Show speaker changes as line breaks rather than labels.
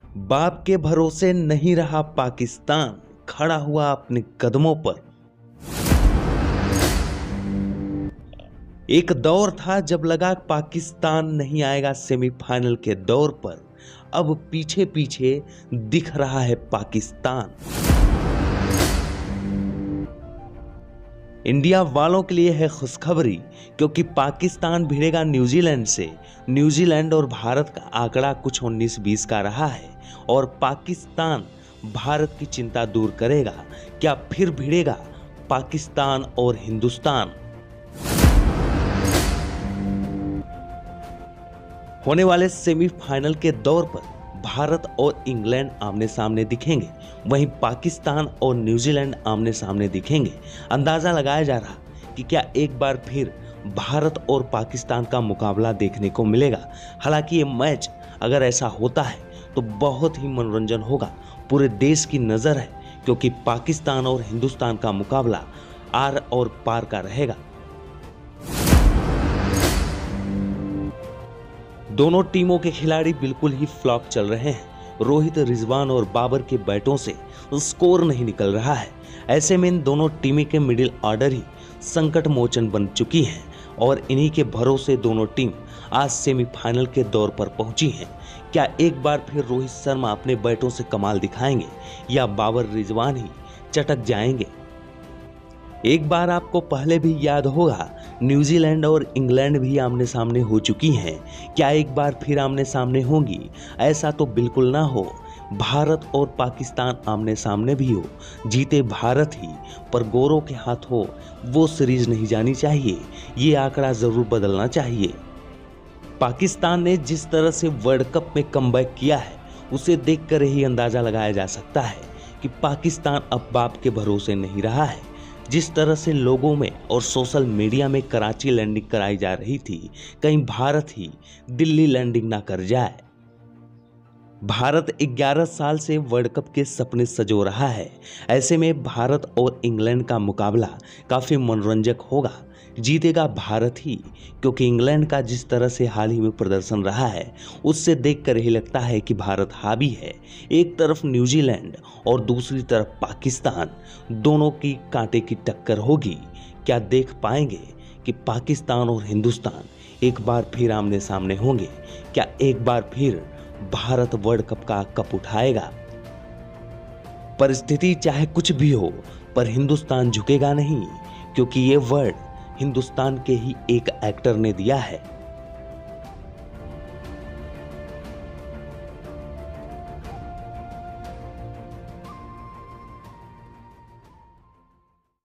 बाप के भरोसे नहीं रहा पाकिस्तान, खड़ा हुआ अपने कदमों पर। एक दौर था जब लगा पाकिस्तान नहीं आएगा सेमीफाइनल के दौर पर। अब पीछे पीछे दिख रहा है पाकिस्तान। इंडिया वालों के लिए है खुशखबरी, क्योंकि पाकिस्तान भिड़ेगा न्यूजीलैंड से। न्यूजीलैंड और भारत का आंकड़ा कुछ 19-20 का रहा है और पाकिस्तान भारत की चिंता दूर करेगा। क्या फिर भिड़ेगा पाकिस्तान और हिंदुस्तान? होने वाले सेमीफाइनल के दौर पर भारत और इंग्लैंड आमने सामने दिखेंगे, वहीं पाकिस्तान और न्यूजीलैंड आमने सामने दिखेंगे। अंदाजा लगाया जा रहा कि क्या एक बार फिर भारत और पाकिस्तान का मुकाबला देखने को मिलेगा। हालांकि ये मैच अगर ऐसा होता है तो बहुत ही मनोरंजन होगा। पूरे देश की नजर है, क्योंकि पाकिस्तान और हिंदुस्तान का मुकाबला आर और पार का रहेगा। दोनों टीमों के खिलाड़ी बिल्कुल ही फ्लॉप चल रहे हैं। रोहित, रिजवान और बाबर के बैटों से स्कोर नहीं निकल रहा है। ऐसे में इन दोनों टीमें के मिडिल ऑर्डर ही संकट मोचन बन चुकी हैं और इन्हीं के भरोसे दोनों टीम आज सेमीफाइनल के दौर पर पहुंची हैं। क्या एक बार फिर रोहित शर्मा अपने बैटों से कमाल दिखाएंगे या बाबर, रिजवान ही चटक जाएंगे? एक बार आपको पहले भी याद होगा, न्यूजीलैंड और इंग्लैंड भी आमने सामने हो चुकी हैं। क्या एक बार फिर आमने सामने होंगी? ऐसा तो बिल्कुल ना हो। भारत और पाकिस्तान आमने सामने भी हो, जीते भारत ही, पर गोरों के हाथों वो सीरीज नहीं जानी चाहिए। ये आंकड़ा जरूर बदलना चाहिए। पाकिस्तान ने जिस तरह से वर्ल्ड कप में कमबैक किया है, उसे देखकर ही अंदाजा लगाया जा सकता है कि पाकिस्तान अब बाप के भरोसे नहीं रहा है। जिस तरह से लोगों में और सोशल मीडिया में कराची लैंडिंग कराई जा रही थी, कहीं भारत ही दिल्ली लैंडिंग ना कर जाए। भारत 11 साल से वर्ल्ड कप के सपने सजो रहा है। ऐसे में भारत और इंग्लैंड का मुकाबला काफी मनोरंजक होगा। जीतेगा भारत ही, क्योंकि इंग्लैंड का जिस तरह से हाल ही में प्रदर्शन रहा है, उससे देखकर ही लगता है कि भारत हावी है। एक तरफ न्यूजीलैंड और दूसरी तरफ पाकिस्तान, दोनों की कांटे की टक्कर होगी। क्या देख पाएंगे कि पाकिस्तान और हिंदुस्तान एक बार फिर आमने सामने होंगे? क्या एक बार फिर भारत वर्ल्ड कप का कप उठाएगा? परिस्थिति चाहे कुछ भी हो, पर हिंदुस्तान झुकेगा नहीं, क्योंकि ये वर्ड हिंदुस्तान के ही एक एक्टर ने दिया है।